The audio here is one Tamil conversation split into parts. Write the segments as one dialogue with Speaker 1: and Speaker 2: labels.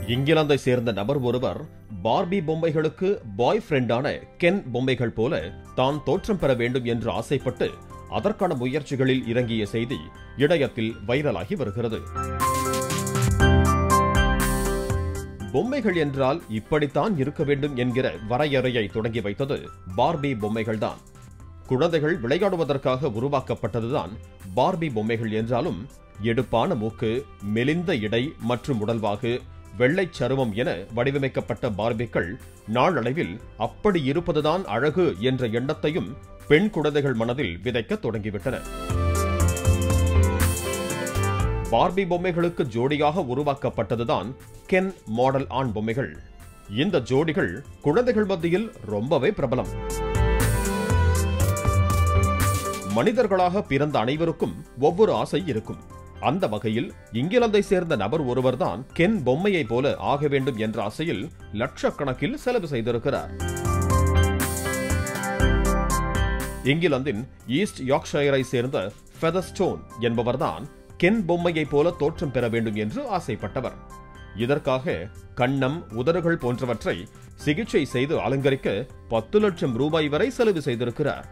Speaker 1: இங்கிலாந்தை சேர்ந்த நபர் ஒருவர் பார்பி பொம்மைகளுக்கு பாய் ஃப்ரெண்டான கென் பொம்மைகள் போல தான் தோற்றம் பெற வேண்டும் என்று ஆசைப்பட்டு அதற்கான முயற்சிகளில் இறங்கிய செய்தி இணையத்தில் வைரலாகி வருகிறது. பொம்மைகள் என்றால் இப்படித்தான் இருக்க வேண்டும் என்கிற வரையறையை தொடங்கி வைத்தது பார்பி பொம்மைகள்தான். குழந்தைகள் விளையாடுவதற்காக உருவாக்கப்பட்டதுதான் பார்பி பொம்மைகள் என்றாலும் எடுப்பான மூக்கு, மெலிந்த இடை மற்றும் உடல்வாகு, வெள்ளை சருமம் என வடிவமைக்கப்பட்ட பார்பிக்கள் நாளடைவில் அப்படி இருப்பதுதான் அழகு என்ற எண்ணத்தையும் பெண் குழந்தைகள் மனதில் விதைக்க தொடங்கிவிட்டன. பார்பி பொம்மைகளுக்கு ஜோடியாக உருவாக்கப்பட்டதுதான் கென் மாடல் ஆண் பொம்மைகள். இந்த ஜோடிகள் குழந்தைகள் மத்தியில் ரொம்பவே பிரபலம். மனிதர்களாக பிறந்த அனைவருக்கும் ஒவ்வொரு ஆசை இருக்கும். அந்த வகையில் இங்கிலாந்தை சேர்ந்த நபர் ஒருவர்தான் கென் பொம்மையை போல ஆக வேண்டும் என்ற ஆசையில் லட்சக்கணக்கில் செலவு செய்திருக்கிறார். இங்கிலாந்தின் ஈஸ்ட் யார்க்ஷயரை சேர்ந்த ஃபெதர்ஸ்டோன் என்பவர்தான் கென் பொம்மையை போல தோற்றம் பெற வேண்டும் என்று ஆசைப்பட்டவர். இதற்காக கன்னம், உதடுகள் போன்றவற்றை சிகிச்சை செய்து அலங்கரிக்க 10 லட்சம் ரூபாய் வரை செலவு செய்திருக்கிறார்.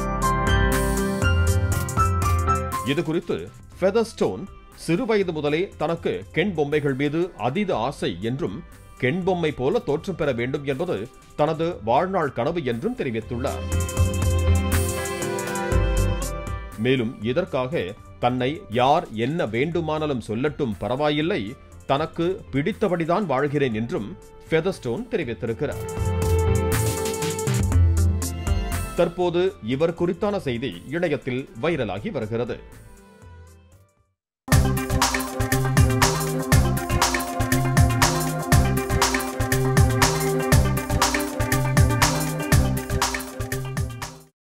Speaker 1: இது குறித்து ஃபெதர்ஸ்டோன் சிறுவயது முதலே தனக்கு கென் பொம்மைகள் மீது அதீத ஆசை என்றும் கென் பொம்மை போல தோற்றம் பெற வேண்டும் என்பது தனது வாழ்நாள் கனவு என்றும் தெரிவித்துள்ளார். மேலும் இதற்காக தன்னை யார் என்ன வேண்டுமானாலும் சொல்லட்டும் பரவாயில்லை, தனக்கு பிடித்தபடிதான் வாழ்கிறேன் என்றும் ஃபெதர்ஸ்டோன் தெரிவித்திருக்கிறார். தற்போது இவர் குறித்தான செய்தி இணையத்தில் வைரலாகி வருகிறது.